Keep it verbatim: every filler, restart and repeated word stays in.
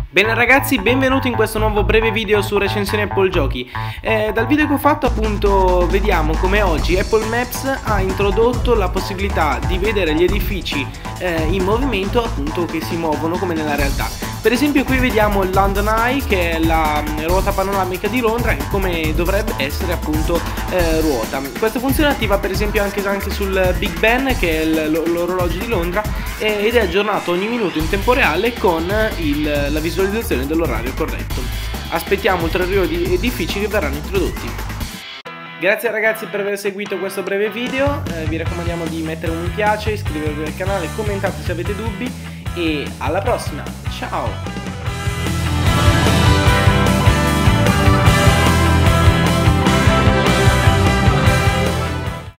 Bene ragazzi, benvenuti in questo nuovo breve video su recensione Apple Giochi. Eh, dal video che ho fatto appunto vediamo come oggi Apple Maps ha introdotto la possibilità di vedere gli edifici eh, in movimento, appunto, che si muovono come nella realtà. Per esempio qui vediamo il London Eye, che è la ruota panoramica di Londra, e come dovrebbe essere appunto eh, ruota. Questa funzione è attiva per esempio anche, anche sul Big Ben, che è l'orologio di Londra, eh, ed è aggiornato ogni minuto in tempo reale con il, la visualizzazione dell'orario corretto. Aspettiamo ulteriori edifici che verranno introdotti. Grazie ragazzi per aver seguito questo breve video, eh, vi raccomandiamo di mettere un mi piace, iscrivervi al canale, commentate se avete dubbi e alla prossima, ciao!